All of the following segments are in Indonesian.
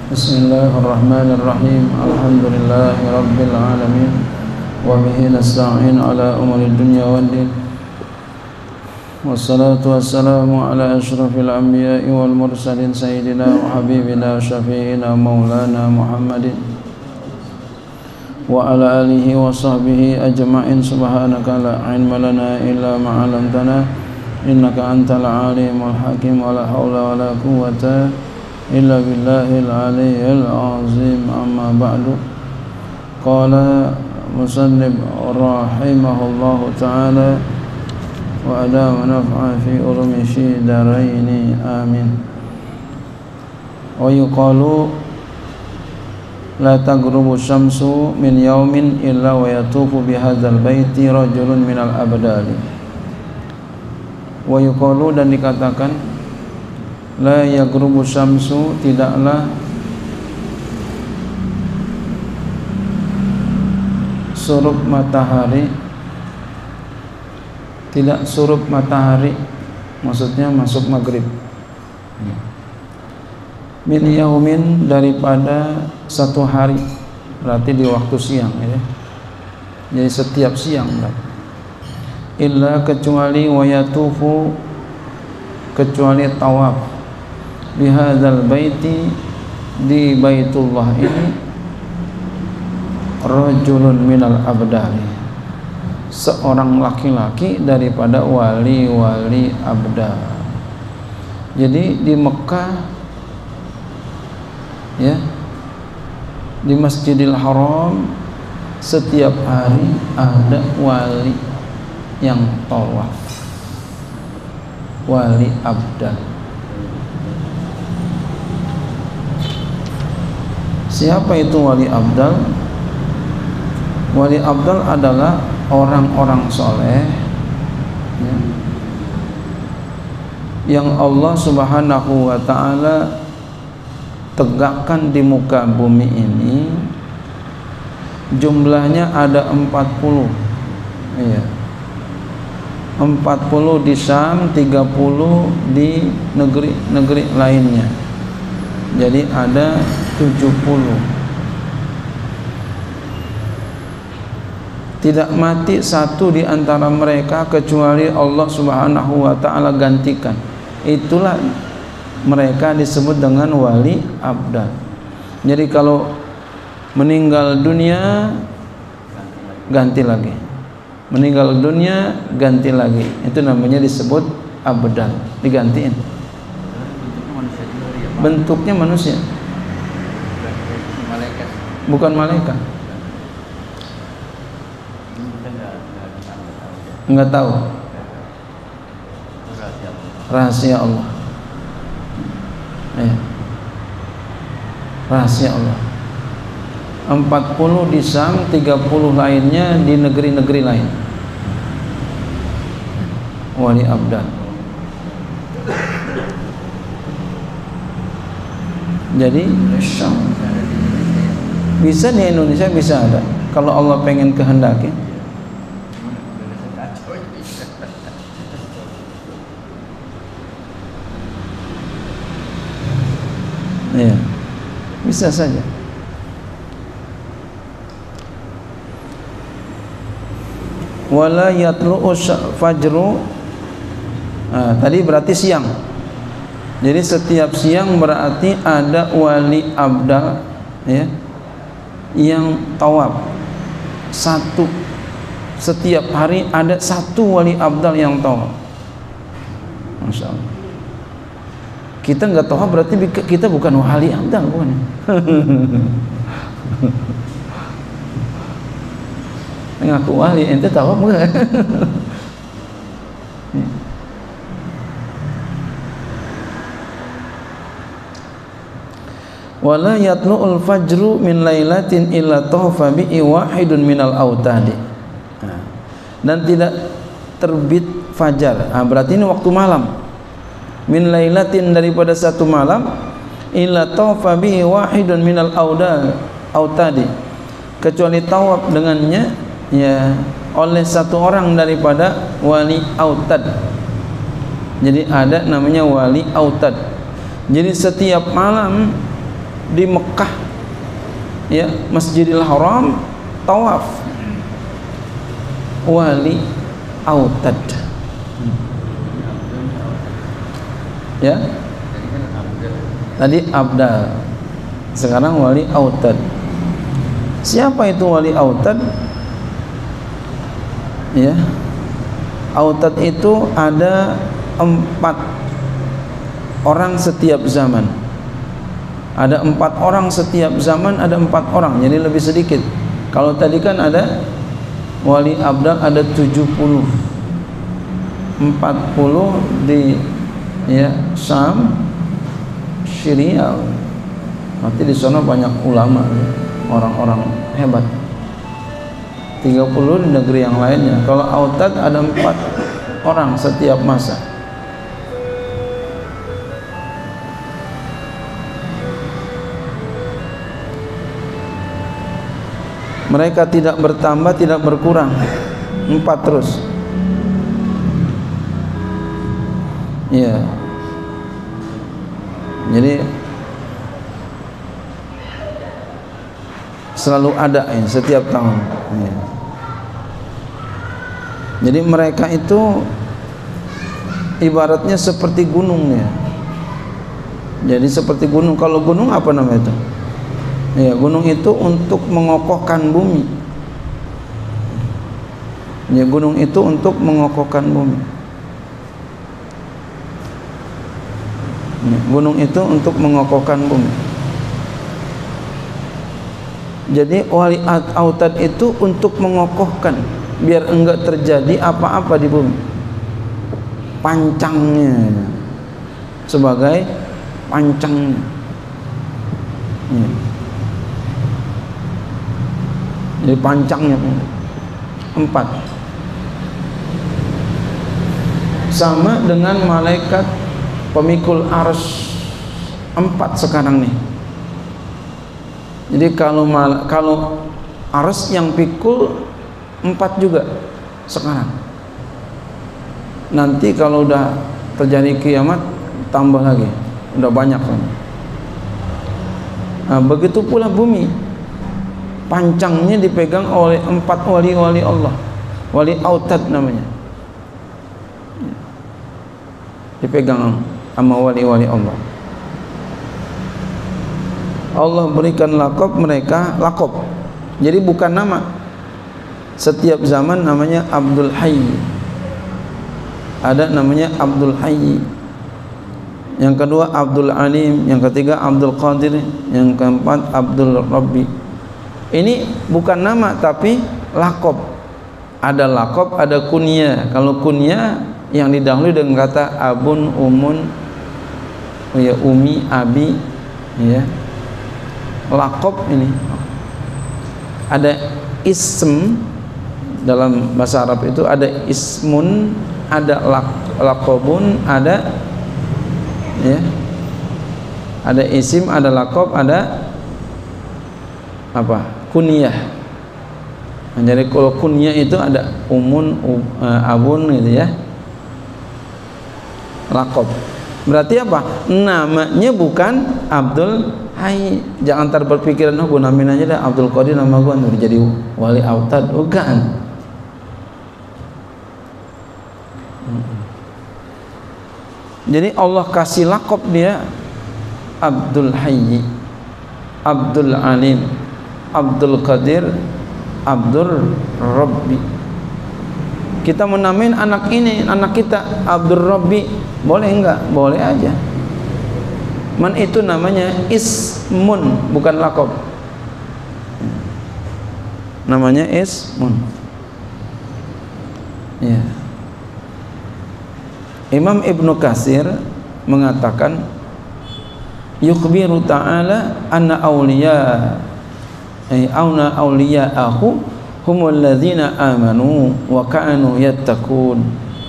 Bismillahirrahmanirrahim. Alhamdulillahi rabbil alamin. Wa bihi nasta'in ala umuri dunya waddin. Wassalatu wassalamu ala asyrafil anbiya'i wal mursalin sayyidina wa habibina wa syafi'ina maulana Muhammadin wa ala alihi wa sahbihi ajma'in. Subhanaka la ilma lana illa ma 'allamtana innaka antal alimul hakim. Wa la haula wa la quwwata illa billahil aliyyil azim. Amma ba'du. Qala musannif rahimahullahu ta'ala wa adama naf'a fi ulumi syidaraini amin. Wa yuqalu la taghrubu syamsu min yaumin illa wa yatufu bihadzal baiti rajulun minal abdali. Wa yuqalu, dan dikatakan, la yaghrubu syamsu, tidaklah surup matahari, tidak surup matahari, maksudnya masuk maghrib, min yaumin, daripada satu hari, berarti di waktu siang ya. Jadi setiap siang berarti. Illa, kecuali, wayatufu, kecuali tawaf, bihadzal baiti, di baitullah ini, rajulun minal abdali, seorang laki-laki daripada wali-wali abdal. Jadi di Mekah ya, di Masjidil Haram, setiap hari ada wali yang tawaf, wali abdal. Siapa itu wali abdal? Wali abdal adalah orang-orang soleh ya, yang Allah Subhanahu wa ta'ala tegakkan di muka bumi ini. Jumlahnya ada 40 ya. 40 di Syam, 30 di negeri-negeri lainnya. Jadi ada 70. Tidak mati satu di antara mereka kecuali Allah Subhanahu wa ta'ala gantikan. Itulah mereka disebut dengan wali abdal. Jadi kalau meninggal dunia ganti lagi, meninggal dunia ganti lagi, itu namanya disebut abdal, digantiin. Bentuknya manusia, bukan malaikat. Enggak tahu, rahasia Allah ya. Rahasia Allah. 40 di Syam, 30 lainnya di negeri-negeri lain, wali abdal. Jadi bisa di Indonesia, bisa ada kalau Allah pengen kehendaki. Ya, bisa saja. Wala yatlu'u fajru. Tadi berarti siang. Jadi setiap siang berarti ada wali abdal ya, yang tawaf. Satu, setiap hari ada satu wali abdal yang tawaf. Masya Allah. Kita nggak tawaf berarti kita bukan wali abdal, bukan? Ngaku wali, ente tawaf enggak? Wala yatlu'ul fajru min lailatin illa tawafa bi'i wahidun minal autadi. Dan tidak terbit fajar. Berarti ini waktu malam. Min lailatin, daripada satu malam, illa tawafa bihi wahidun minal autadi, kecuali tawaf dengannya ya oleh satu orang daripada wali autad. Jadi ada namanya wali autad. Jadi setiap malam di Mekah, ya, Masjidil Haram, tawaf. Wali Autad, ya, tadi Abdal, sekarang Wali Autad. Siapa itu Wali Autad? Ya, Autad itu ada 4 orang setiap zaman. Ada 4 orang setiap zaman, ada 4 orang, jadi lebih sedikit. Kalau tadi kan ada Wali Abdal ada 70, 40 di, ya, Syam, Syria. Nanti di sana banyak ulama, orang-orang hebat. 30 di negeri yang lainnya. Kalau Autad ada 4 orang setiap masa. Mereka tidak bertambah, tidak berkurang, 4 terus. Ya, jadi selalu ada ya, setiap tahun. Ya. Jadi mereka itu ibaratnya seperti gunung ya. Jadi seperti gunung. Kalau gunung apa namanya itu? Ya, gunung itu untuk mengokohkan bumi. Ya, gunung itu untuk mengokohkan bumi. Ya, gunung itu untuk mengokohkan bumi. Jadi Wali Autad itu untuk mengokohkan, biar enggak terjadi apa-apa di bumi. Pancangnya, sebagai pancangnya. Ya. Jadi pancangnya 4, sama dengan malaikat pemikul arsy 4 sekarang nih. Jadi kalau arsy yang pikul 4 juga sekarang. Nanti kalau udah terjadi kiamat tambah lagi, udah banyak kan. Nah, begitu pula bumi, pancangnya dipegang oleh 4 wali-wali Allah. Wali Autad namanya, dipegang sama wali-wali Allah. Allah berikan lakob mereka, lakob, jadi bukan nama. Setiap zaman namanya Abdul Hayy, ada namanya Abdul Hayy. Yang kedua Abdul Alim, yang ketiga Abdul Qadir, yang keempat Abdul Rabbi. Ini bukan nama tapi lakob. Ada lakob, ada kunyah. Kalau kunyah yang didahului dengan kata abun, umun, ya, umi, abi, ya. Lakob ini ada ism, dalam bahasa Arab itu ada ismun, ada lakobun, ada, ya, ada isim, ada lakob, ada apa? Kunyah. Nah, jadi kalau kunyah itu ada umun, abun gitu ya. Lakob. Berarti apa? Namanya bukan Abdul Hayy. Jangan ntar berpikiran, oh gue namain aja dah Abdul Qadir, nama gue udah jadi Wali Autad. Bukan. Jadi Allah kasih lakob dia Abdul Hayy, Abdul Alim, Abdul Qadir, Abdul Rabbi. Kita menamain anak ini, anak kita Abdul Rabbi, boleh enggak? Boleh aja. Man itu namanya ismun, bukan lakob. Namanya ismun. Ya. Imam Ibnu Katsir mengatakan, yukhbiru ta'ala anna awliya auna awliya'ahu humul ladzina amanu wa kanu yattaqun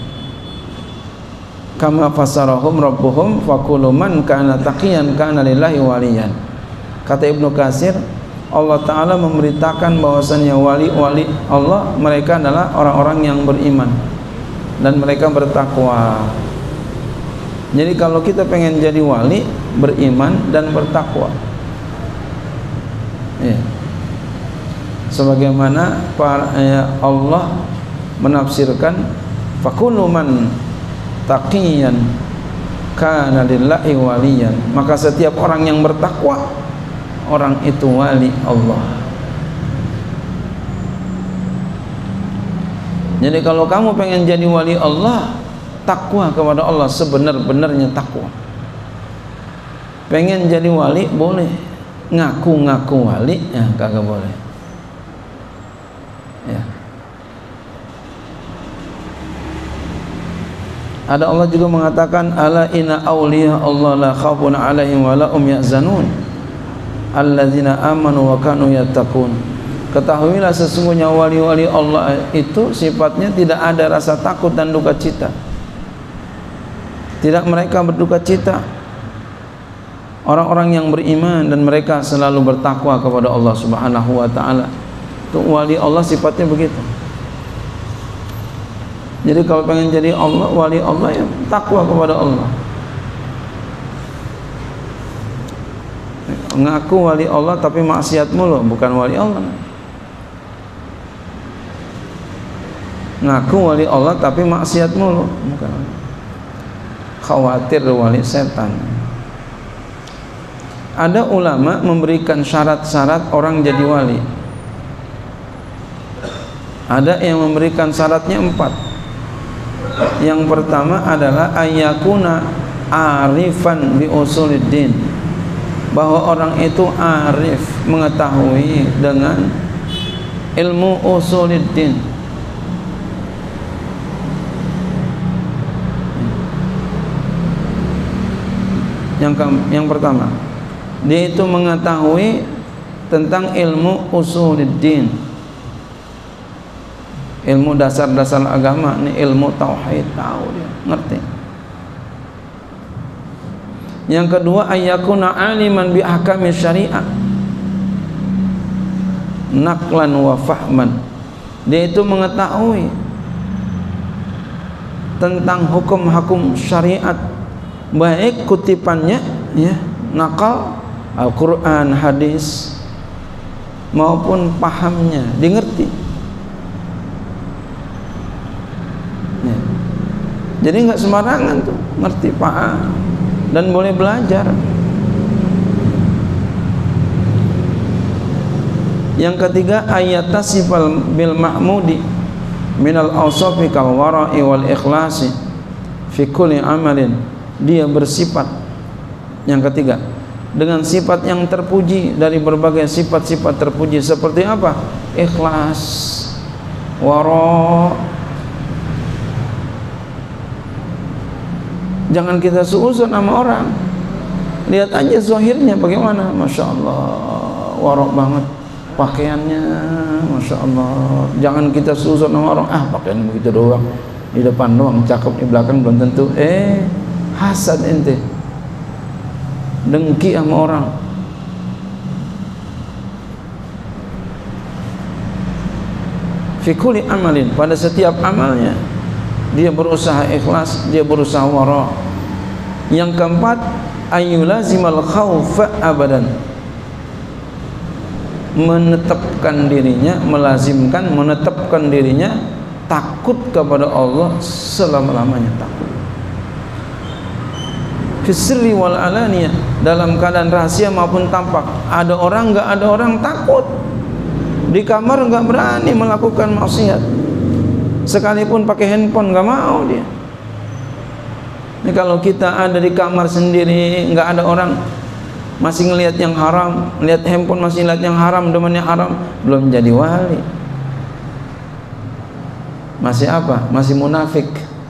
kama fasarahum rabbuhum faqulu man kana taqiyan kana lillahi waliyan. Kata Ibnu Katsir, Allah Ta'ala memberitakan bahwasannya wali-wali Allah mereka adalah orang-orang yang beriman dan mereka bertakwa. Jadi kalau kita pengen jadi wali, beriman dan bertakwa. Ya. Sebagaimana Allah menafsirkan fakullu man taqiyan kana lillahi waliyan, maka setiap orang yang bertakwa, orang itu wali Allah. Jadi kalau kamu pengen jadi wali Allah, takwa kepada Allah sebenar-benarnya takwa. Pengen jadi wali boleh, ngaku-ngaku wali ya kagak boleh. Ya. Ada Allah juga mengatakan ala inna awliya Allah la khawfun alaihim wa la hum yahzanun alladzina amanu wa kanu yattaqun. Ketahuilah sesungguhnya wali-wali Allah itu sifatnya tidak ada rasa takut dan duka cita. Tidak mereka berduka cita. Orang-orang yang beriman dan mereka selalu bertakwa kepada Allah Subhanahu wa taala. Itu wali Allah sifatnya begitu. Jadi kalau pengen jadi Allah, wali Allah ya takwa kepada Allah. Ngaku wali Allah tapi maksiat mulu, bukan wali Allah. Ngaku wali Allah tapi maksiat mulu, bukan. Khawatir wali setan. Ada ulama memberikan syarat-syarat orang jadi wali. Ada yang memberikan syaratnya 4. Yang pertama adalah ayyakuna arifan bi usuluddin, bahwa orang itu arif, mengetahui dengan ilmu usuluddin. Yang pertama, dia itu mengetahui tentang ilmu usuluddin, ilmu dasar-dasar agama, ini ilmu tauhid, tahu dia, ngerti. Yang kedua, ayyakuna aliman bi ahkami syariah naqlan wa fahman, dia itu mengetahui tentang hukum-hukum syariat, baik kutipannya ya, nakal Al-Quran, hadis, maupun pahamnya, dimengerti. Ya. Jadi nggak sembarangan tuh, ngerti, paham, dan boleh belajar. Yang ketiga, ayatasifal bil mahmudi minal awsafi kal wara'i wal ikhlasi fi kulli amalin, dia bersifat, yang ketiga, dengan sifat yang terpuji dari berbagai sifat-sifat terpuji. Seperti apa? Ikhlas, wara'. Jangan kita suuzon sama orang. Lihat aja zahirnya bagaimana, masya Allah, wara' banget pakaiannya, masya Allah. Jangan kita suuzon sama orang, pakaian begitu doang, di depan doang cakep, di belakang belum tentu. Hasad ente, dengki sama orang. Fi kulli amalin, pada setiap amalnya dia berusaha ikhlas, dia berusaha wara'. Yang keempat, ayyulazimal khaufa abadan, menetapkan dirinya, melazimkan, menetapkan dirinya takut kepada Allah selama-lamanya, takut. Fisri wal alaniyah, dalam keadaan rahasia maupun tampak. Ada orang, enggak ada orang, takut. Di kamar enggak berani melakukan maksiat, sekalipun pakai handphone enggak mau dia. Ini kalau kita ada di kamar sendiri, enggak ada orang, masih ngelihat yang haram, lihat handphone masih lihat yang haram, demennya haram, belum jadi wali. Masih apa? Masih munafik.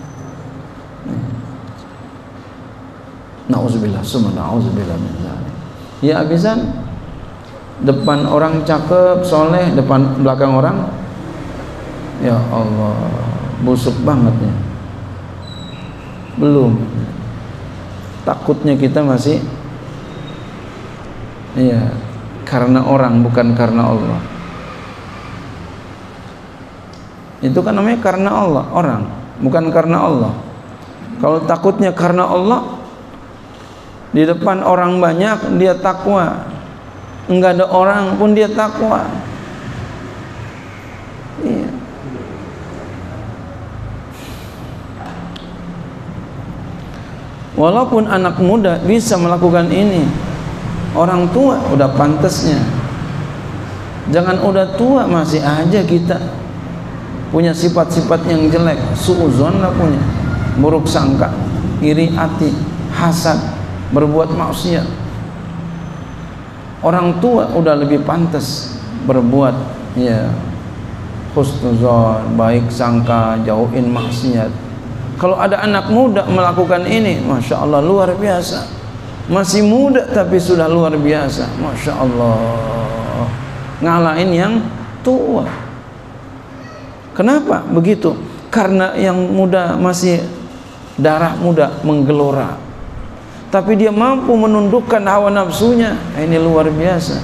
Nauzubillah, summa nauzubillah min dzalik. Ya abisan, depan orang cakep, soleh, depan belakang orang, ya Allah, busuk banget ya. Belum. Takutnya kita masih, ya, karena orang, bukan karena Allah. Itu kan namanya karena Allah, orang, bukan karena Allah. Kalau takutnya karena Allah, di depan orang banyak dia takwa, enggak ada orang pun dia takwa. Iya. Walaupun anak muda bisa melakukan ini, orang tua udah pantasnya. Jangan udah tua masih aja kita punya sifat-sifat yang jelek, suudzon lah punya, buruk sangka, iri hati, hasad, berbuat maksiat. Orang tua udah lebih pantas berbuat ya husnuzon, baik sangka, jauhin maksiat. Kalau ada anak muda melakukan ini, Masya Allah luar biasa. Masih muda tapi sudah luar biasa, Masya Allah, ngalahin yang tua. Kenapa begitu? Karena yang muda masih darah muda menggelora, tapi dia mampu menundukkan hawa nafsunya. Ini luar biasa.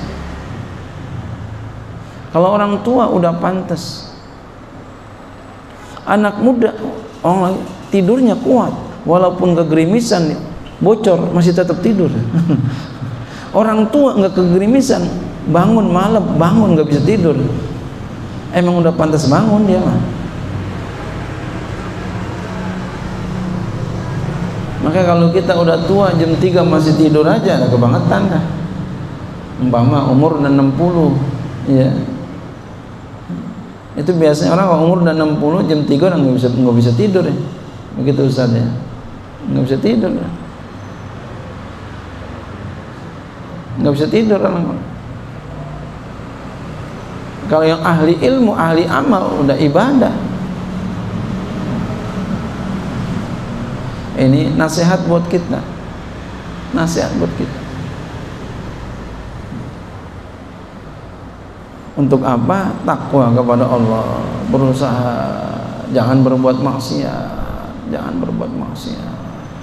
Kalau orang tua udah pantas. Anak muda orang tidurnya kuat, walaupun kegerimisan bocor masih tetap tidur. Orang tua nggak kegerimisan, bangun malam, bangun nggak bisa tidur. Emang udah pantas bangun dia mah. Maka kalau kita udah tua jam 3 masih tidur aja, ada kebangetan dah. Umpama umur udah 60, ya. Itu biasanya orang kalau umur udah 60 jam 3 orang nggak bisa tidur ya. Begitu Ustaz ya. Nggak bisa tidur. Nggak bisa tidur orang. Kalau yang ahli ilmu, ahli amal udah ibadah. Ini nasihat buat kita. Nasihat buat kita. Untuk apa? Takwa kepada Allah. Berusaha jangan berbuat maksiat. Jangan berbuat maksiat.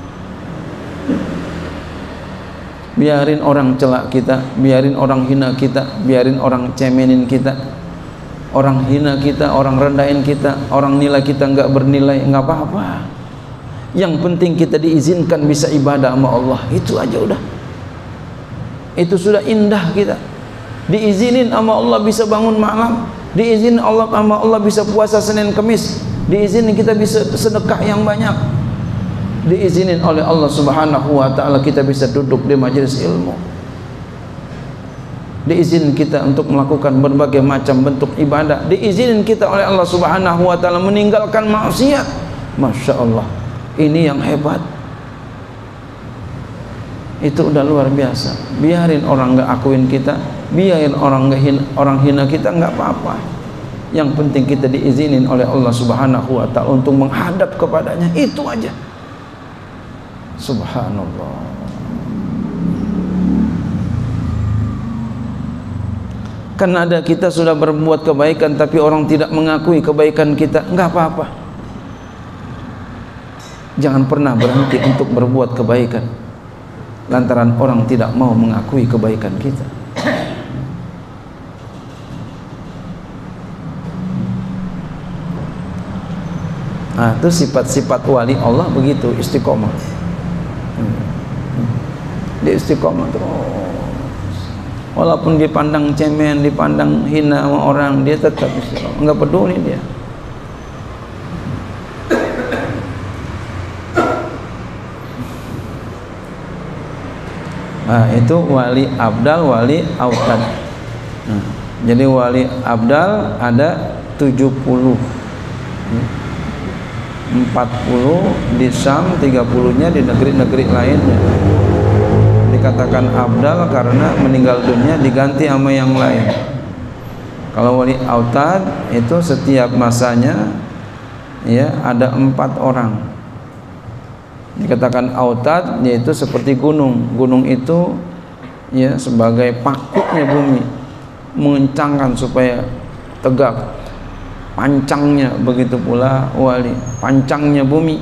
Biarin orang celak kita, biarin orang hina kita, biarin orang cemenin kita, orang hina kita, orang rendahin kita, orang nilai kita nggak bernilai, nggak apa-apa. Yang penting kita diizinkan bisa ibadah sama Allah, itu aja udah. Itu sudah indah kita. Diizinin sama Allah bisa bangun malam, diizinin Allah sama Allah bisa puasa Senin Kamis, diizinin kita bisa sedekah yang banyak, diizinin oleh Allah Subhanahu wa ta'ala kita bisa duduk di majelis ilmu, diizinin kita untuk melakukan berbagai macam bentuk ibadah, diizinin kita oleh Allah Subhanahu wa ta'ala meninggalkan maksiat. Masya Allah, ini yang hebat. Itu udah luar biasa. Biarin orang nggak akuin kita, biarin orang hina kita, nggak apa-apa. Yang penting kita diizinin oleh Allah Subhanahu wa ta'ala untuk menghadap kepadanya, itu aja. Subhanallah. Kan ada kita sudah berbuat kebaikan tapi orang tidak mengakui kebaikan kita, nggak apa-apa. Jangan pernah berhenti untuk berbuat kebaikan lantaran orang tidak mau mengakui kebaikan kita. Nah, itu sifat-sifat wali Allah begitu, istiqomah. Dia istiqomah terus. Walaupun dipandang cemen, dipandang hina sama orang, dia tetap istiqomah, enggak peduli dia. Nah, itu wali abdal, wali autad. Nah, jadi wali abdal ada 70. 40 di Syam, 30-nya di negeri-negeri lainnya. Dikatakan abdal karena meninggal dunia diganti sama yang lain. Kalau wali autad itu setiap masanya ya ada 4 orang. Dikatakan autad yaitu seperti gunung. Gunung itu ya sebagai pakuknya bumi, mengencangkan supaya tegak. Pancangnya begitu pula wali, pancangnya bumi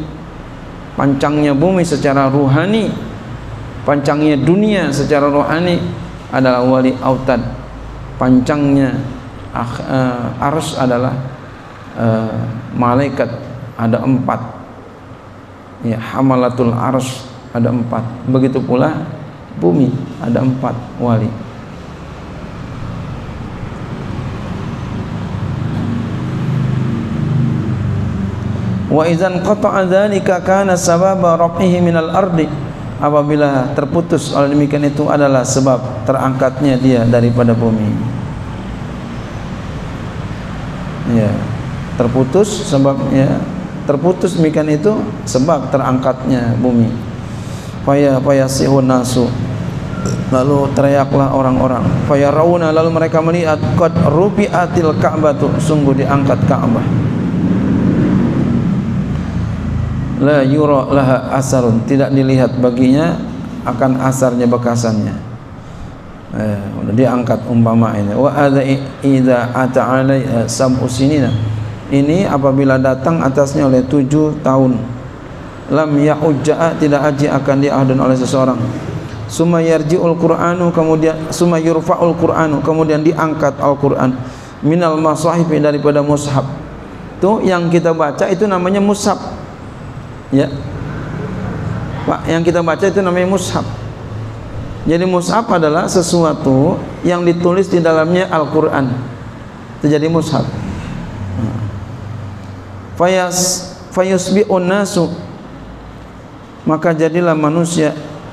secara ruhani, pancangnya dunia secara rohani adalah wali autad. Pancangnya arsy adalah malaikat, ada 4 ya, hamalatul arsy ada 4. Begitu pula bumi ada 4 wali. Wa idzan qata'a dzalika kana sababa raf'ihi minal ardi, apabila terputus oleh demikian itu adalah sebab terangkatnya dia daripada bumi. Ya, terputus sebabnya, terputus demikian itu sebab terangkatnya bumi. Fayasihun nasu, lalu teriaklah orang-orang. Fayarawna, lalu mereka melihat qad rufi'atil ka'batu, sungguh diangkat Ka'bah. La yura laha asarun, tidak dilihat baginya akan asarnya, bekasannya. Udah diangkat umpama ini. Wa adza idza ata alaiha sab'u sinina, ini apabila datang atasnya oleh 7 tahun. Lam ya'ujja, tidak haji akan diadun oleh seseorang. Summa yarji'ul Qur'anu, kemudian summa yurfa'ul Qur'anu, kemudian diangkat Al-Qur'an minal masahif, daripada mushaf. Itu yang kita baca itu namanya mushaf. Ya, Pak, yang kita baca itu namanya mushaf. Jadi mushaf adalah sesuatu yang ditulis di dalamnya Al-Quran, itu jadi mushaf. Fayusbi'un nasu, maka jadilah manusia.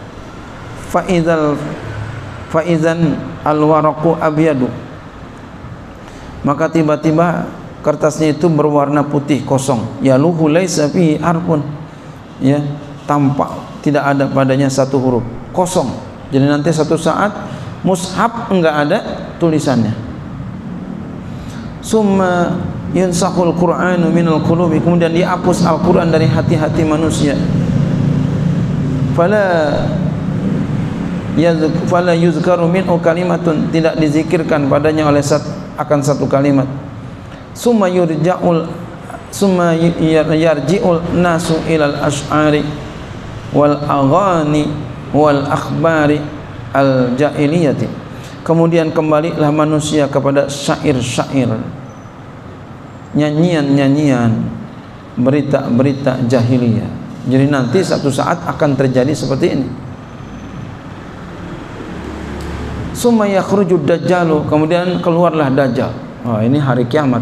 Faizan al-waraqu abyadu, maka tiba-tiba kertasnya itu berwarna putih, kosong. Yaluhu laisa fihi harfun, ya, tampak tidak ada padanya satu huruf, kosong. Jadi nanti satu saat mushaf enggak ada tulisannya. Summa yunsahul Qur'anu minal qulubi, kemudian dihapus Al-Qur'an dari hati-hati manusia. Fala yuzkaru minhu kalimatun, tidak dizikirkan padanya oleh akan satu kalimat. Summa yarji'ul nasu ilal ash'ari wal aghani wal akhbari al jahiliyati, kemudian kembalilah manusia kepada syair-syair, nyanyian-nyanyian, berita-berita jahiliyah. Jadi nanti satu saat akan terjadi seperti ini. Summa yakhrujud dajjalu, kemudian keluarlah dajjal. Ini hari kiamat.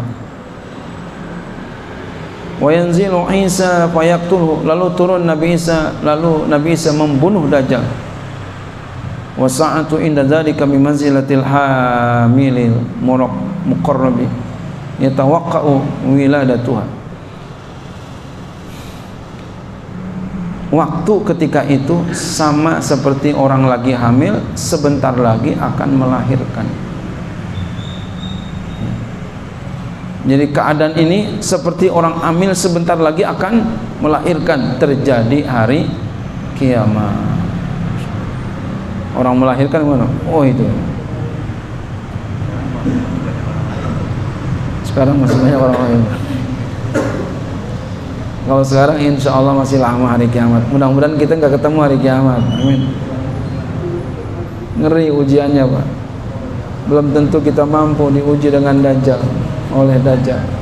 Wa yanzilu Isa fayaqtulhu, lalu turun Nabi Isa, lalu Nabi Isa membunuh dajjal. Wa sa'atu inda dzalika bi manzilatil hamilil muqarrabi yatawaqqa'u wiladatuha. Waktu ketika itu sama seperti orang lagi hamil, sebentar lagi akan melahirkan. Jadi keadaan ini seperti orang hamil sebentar lagi akan melahirkan, terjadi hari kiamat. Orang melahirkan mana? Oh itu. Sekarang masih banyak orang hamil. Kalau sekarang insya Allah masih lama hari kiamat. Mudah-mudahan kita nggak ketemu hari kiamat. Amin. Ngeri ujiannya, Pak. Belum tentu kita mampu diuji dengan dajjal, oleh dajjal.